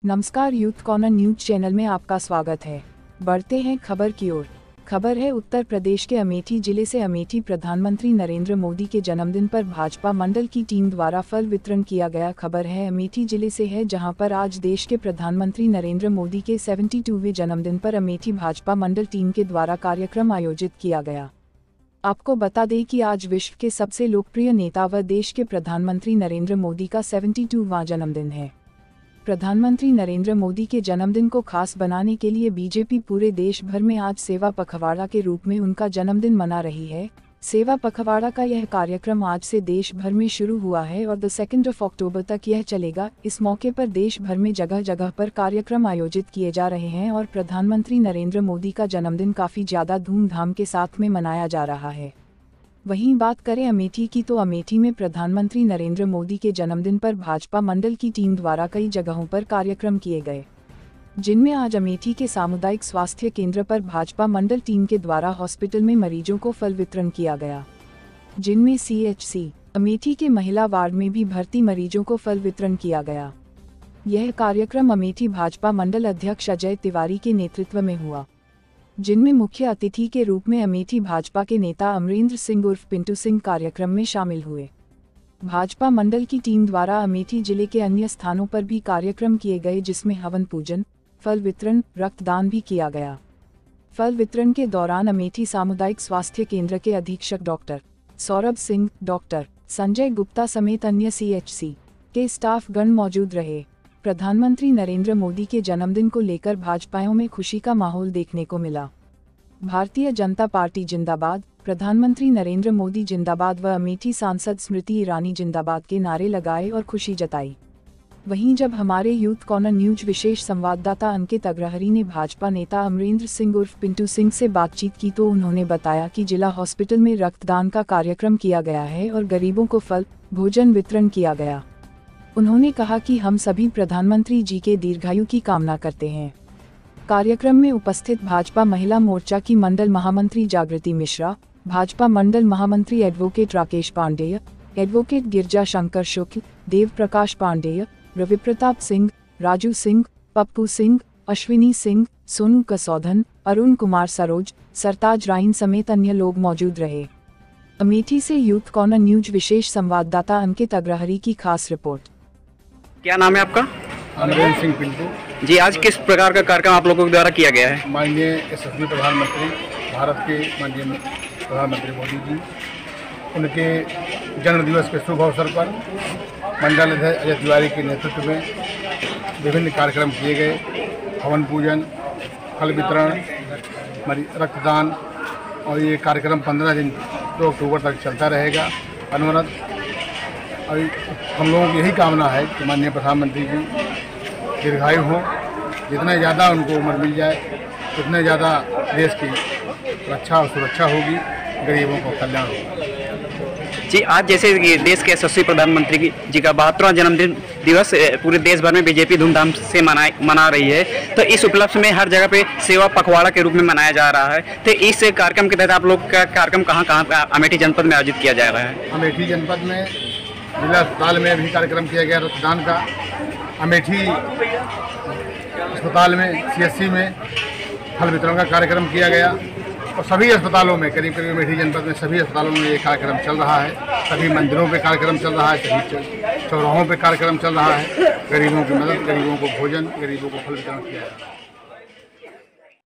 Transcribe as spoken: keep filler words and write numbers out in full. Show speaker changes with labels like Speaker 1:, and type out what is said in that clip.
Speaker 1: नमस्कार, youth corner news channel में आपका स्वागत है। बढ़ते हैं खबर की ओर। खबर है उत्तर प्रदेश के अमेठी जिले से। अमेठी प्रधानमंत्री नरेंद्र मोदी के जन्मदिन पर भाजपा मंडल की टीम द्वारा फल वितरण किया गया। खबर है अमेठी जिले से है, जहां पर आज देश के प्रधानमंत्री नरेंद्र मोदी के बहत्तरवें जन्मदिन पर अमेठी भाजपा मंडल टीम के द्वारा कार्यक्रम आयोजित किया गया। आपको बता दें कि आज विश्व के सबसे लोकप्रिय नेता व देश के प्रधानमंत्री नरेंद्र मोदी का बहत्तरवां जन्मदिन है। प्रधानमंत्री नरेंद्र मोदी के जन्मदिन को खास बनाने के लिए बीजेपी पूरे देश भर में आज सेवा पखवाड़ा के रूप में उनका जन्मदिन मना रही है। सेवा पखवाड़ा का यह कार्यक्रम आज से देश भर में शुरू हुआ है और द सेकेंड ऑफ अक्टूबर तक यह चलेगा। इस मौके पर देश भर में जगह जगह पर कार्यक्रम आयोजित किए जा रहे हैं और प्रधानमंत्री नरेंद्र मोदी का जन्मदिन काफ़ी ज़्यादा धूमधाम के साथ में मनाया जा रहा है। वहीं बात करें अमेठी की, तो अमेठी में प्रधानमंत्री नरेंद्र मोदी के जन्मदिन पर भाजपा मंडल की टीम द्वारा कई जगहों पर कार्यक्रम किए गए, जिनमें आज अमेठी के सामुदायिक स्वास्थ्य केंद्र पर भाजपा मंडल टीम के द्वारा हॉस्पिटल में मरीजों को फल वितरण किया गया, जिनमें सीएचसी अमेठी के महिला वार्ड में भी भर्ती मरीजों को फल वितरण किया गया। यह कार्यक्रम अमेठी भाजपा मंडल अध्यक्ष अजय तिवारी के नेतृत्व में हुआ, जिनमें मुख्य अतिथि के रूप में अमेठी भाजपा के नेता अमरेंद्र सिंह उर्फ पिंटू सिंह कार्यक्रम में शामिल हुए। भाजपा मंडल की टीम द्वारा अमेठी जिले के अन्य स्थानों पर भी कार्यक्रम किए गए, जिसमें हवन पूजन, फल वितरण, रक्तदान भी किया गया। फल वितरण के दौरान अमेठी सामुदायिक स्वास्थ्य केंद्र के अधीक्षक डॉक्टर सौरभ सिंह, डॉक्टर संजय गुप्ता समेत अन्य सीएचसी के स्टाफ गण मौजूद रहे। प्रधानमंत्री नरेंद्र मोदी के जन्मदिन को लेकर भाजपाइयों में खुशी का माहौल देखने को मिला। भारतीय जनता पार्टी जिंदाबाद, प्रधानमंत्री नरेंद्र मोदी जिंदाबाद व अमेठी सांसद स्मृति ईरानी जिंदाबाद के नारे लगाए और खुशी जताई। वहीं जब हमारे यूथ कॉर्नर न्यूज विशेष संवाददाता अंकित अग्रहरी ने भाजपा नेता अमरेंद्र सिंह उर्फ पिंटू सिंह से बातचीत की, तो उन्होंने बताया कि जिला हॉस्पिटल में रक्तदान का कार्यक्रम किया गया है और गरीबों को फल भोजन वितरण किया गया। उन्होंने कहा कि हम सभी प्रधानमंत्री जी के दीर्घायु की कामना करते हैं। कार्यक्रम में उपस्थित भाजपा महिला मोर्चा की मंडल महामंत्री जागृति मिश्रा, भाजपा मंडल महामंत्री एडवोकेट राकेश पांडेय, एडवोकेट गिरजा शंकर शुक्ल, देव प्रकाश पांडेय, रवि प्रताप सिंह, राजू सिंह, पप्पू सिंह, अश्विनी सिंह, सोनू कसौधन, अरुण कुमार सरोज, सरताज राइन समेत अन्य लोग मौजूद रहे। अमेठी से यूथ कॉर्नर न्यूज विशेष संवाददाता अंकित अग्रहरी की खास रिपोर्ट।
Speaker 2: क्या नाम है आपका?
Speaker 3: अमरेंद्र सिंह पिंटू
Speaker 2: जी, आज किस प्रकार का कार्यक्रम आप लोगों के द्वारा किया गया है?
Speaker 3: माननीय यशस्वी प्रधानमंत्री भारत के माननीय प्रधानमंत्री मोदी जी, उनके जन्म दिवस के शुभ अवसर पर मंडल अध्यक्ष अजय तिवारी के नेतृत्व में विभिन्न कार्यक्रम किए गए। हवन पूजन, फल वितरण, रक्तदान, और ये कार्यक्रम पंद्रह दिन दो अक्टूबर तक चलता रहेगा अनवरत। और हम लोगों की यही कामना है कि माननीय प्रधानमंत्री जी दीर्घायु हों, जितना ज़्यादा उनको उम्र मिल जाए उतने ज़्यादा देश की रक्षा और सुरक्षा होगी, गरीबों को कल्याण होगा।
Speaker 2: जी, आज जैसे देश के यशस्वी प्रधानमंत्री जी का बहत्तरवां जन्मदिन दिवस पूरे देश भर में बीजेपी धूमधाम से मना मना रही है, तो इस उपलक्ष्य में हर जगह पे सेवा पखवाड़ा के रूप में मनाया जा रहा है। तो इस कार्यक्रम के तहत आप लोग का कार्यक्रम कहाँ कहाँ अमेठी जनपद में आयोजित किया जा रहा है?
Speaker 3: अमेठी जनपद में जिला अस्पताल में भी कार्यक्रम किया गया रक्तदान का। अमेठी अस्पताल में सीएचसी में फल वितरण का कार्यक्रम किया गया और सभी अस्पतालों में, करीब करीब अमेठी जनपद में सभी अस्पतालों में ये कार्यक्रम चल रहा है। सभी मंदिरों पे कार्यक्रम चल रहा है, सभी चौराहों पे कार्यक्रम चल रहा है। गरीबों की मदद, गरीबों को भोजन, गरीबों को फल वितरण किया जा रहा है।